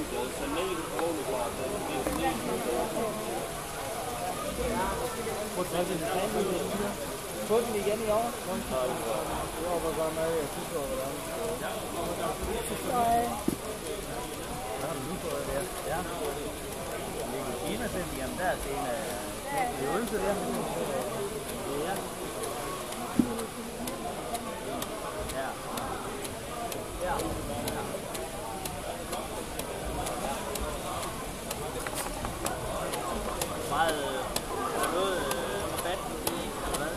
Få den igen i år. Det var bare godt med, jeg synes, det var nej. Hvad har du nu fået der? Ja. Ligger Kina til, jamen der er til en af øvelser der. Ja. Ja. Ja. Meget noget rabat eller hvad?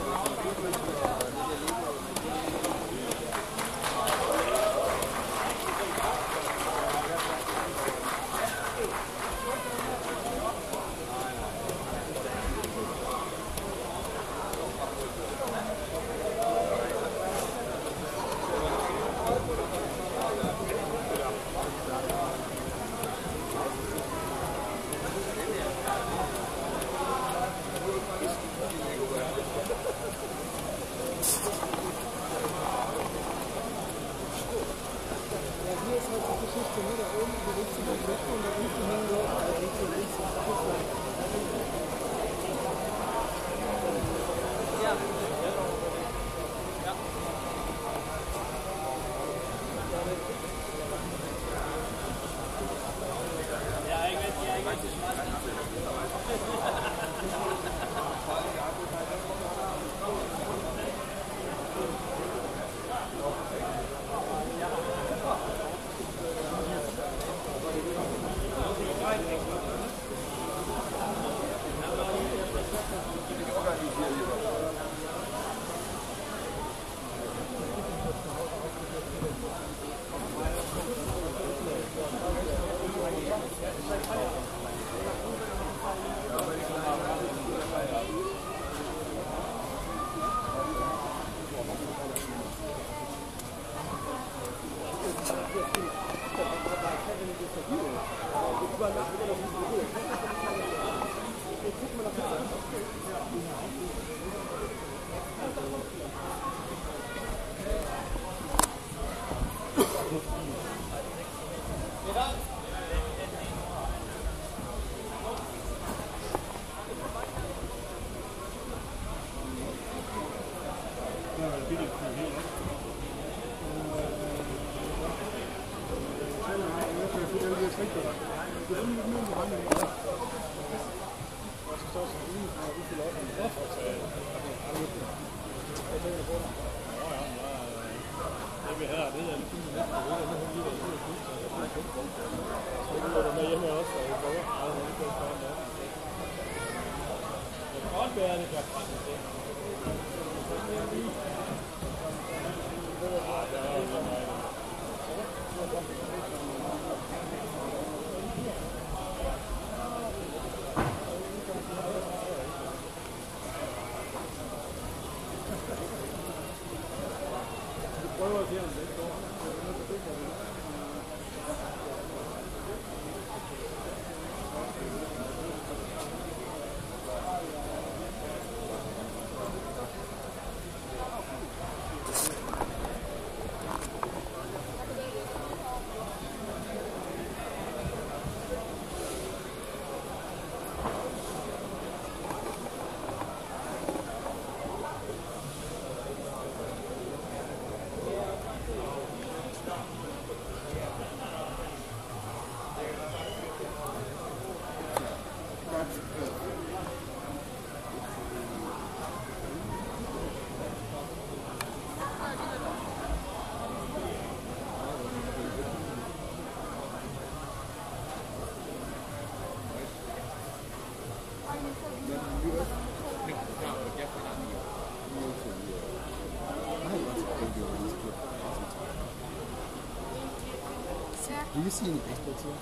Do you see any experts here?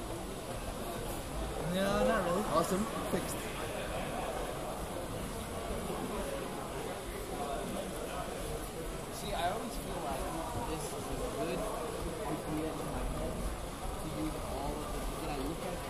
No, not really. Awesome. Fixed. See, I always feel like this is a good idea in my head to use all of the that I look at.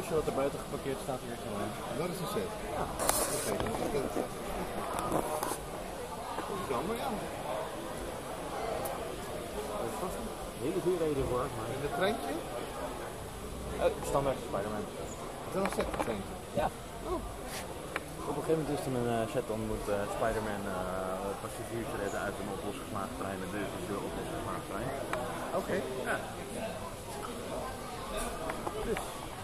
busje wat er buiten geparkeerd staat hier. Dat is een set. Ja. Oké, dat is jammer, ja. Een hele goede reden voor. Maar... En het treintje? Standaard Spider-Man. Is dat een set treintje? Ja. Oh. Op een gegeven moment is er een set, dan moet Spider-Man passagiers redden uit een op losgeslagen trein en dus is er op losgeslagen trein. Oké. Ja. Dus.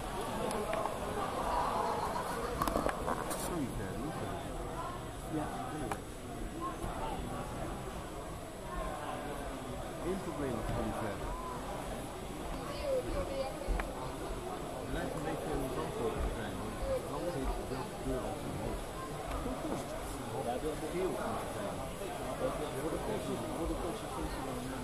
Ja, geen probleem met die ver. Het lijkt een beetje een zandvoort te zijn, want alles heeft dezelfde kleur als een hoofd. Ja, dat is heel goed te zijn. Voor de consequentie van een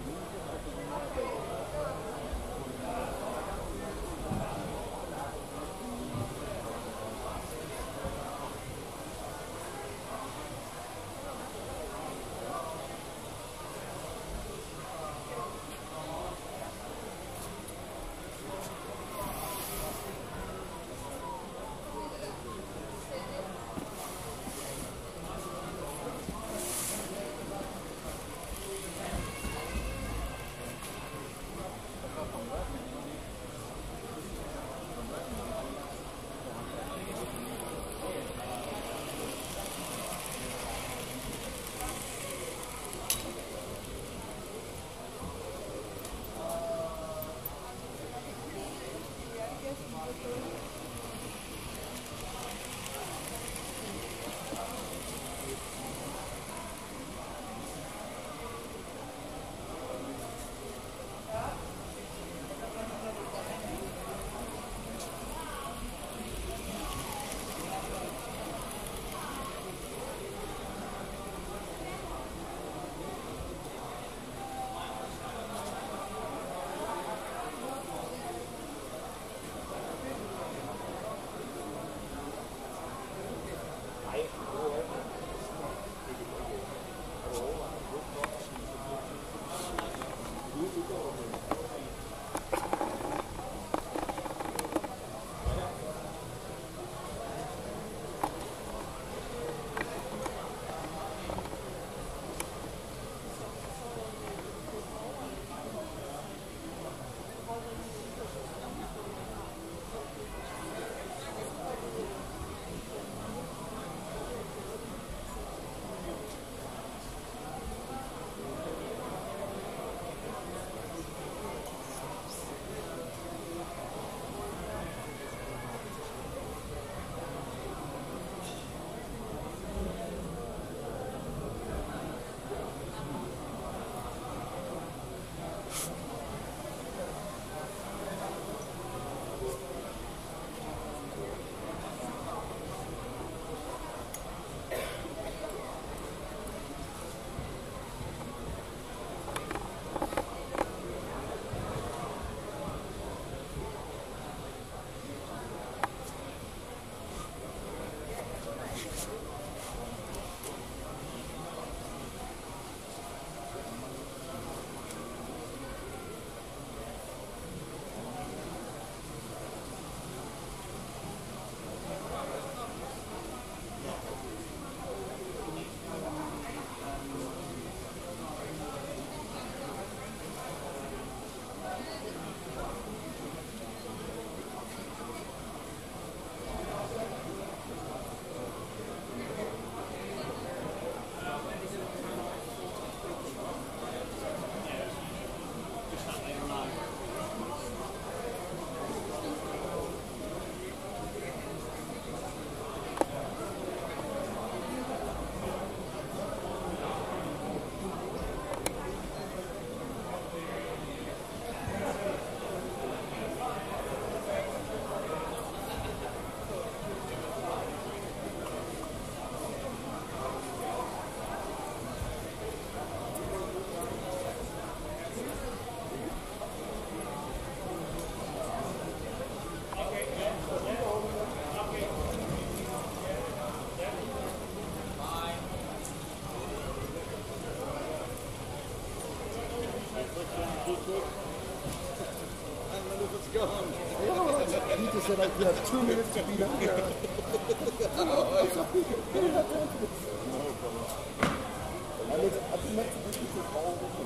Niet te said you have 2 minutes to be done here. I've been meant to do this all weekend.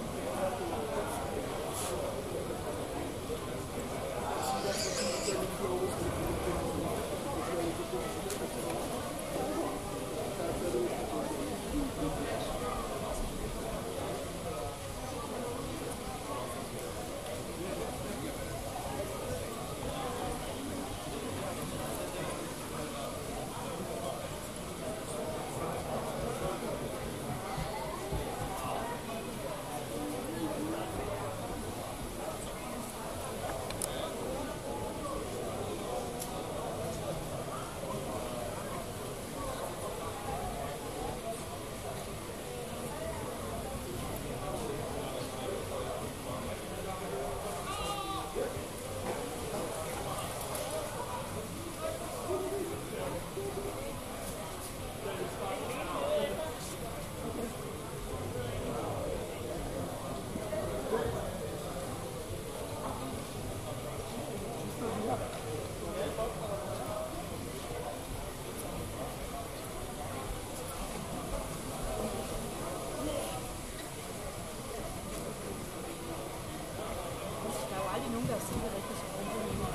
Nogen, der er sikkert rigtig spændende.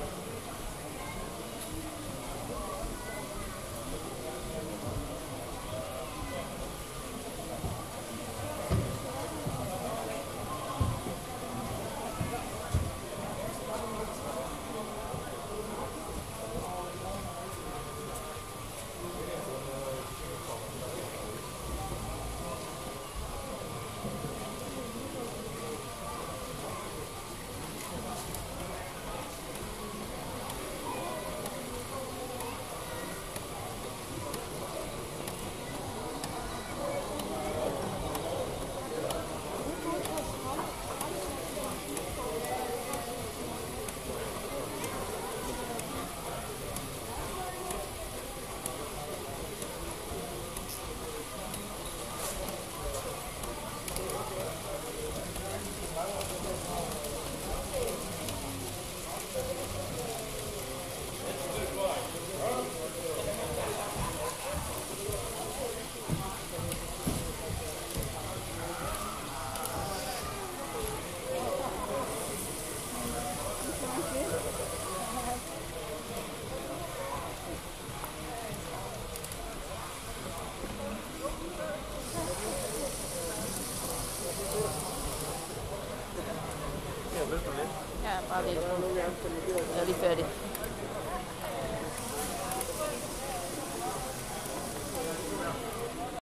Ja, bare lidt. Jeg er lige færdig.